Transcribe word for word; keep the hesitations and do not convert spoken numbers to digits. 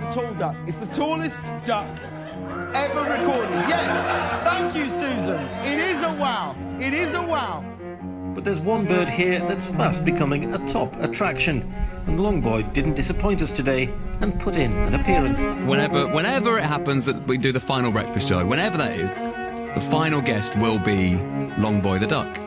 a tall duck. It's the tallest duck ever recorded. Yes, thank you, Susan. It is a wow. It is a wow. But there's one bird here that's fast becoming a top attraction. And Longboy didn't disappoint us today and put in an appearance. Whenever, whenever it happens that we do the final breakfast show, whenever that is, the final guest will be Longboy the duck.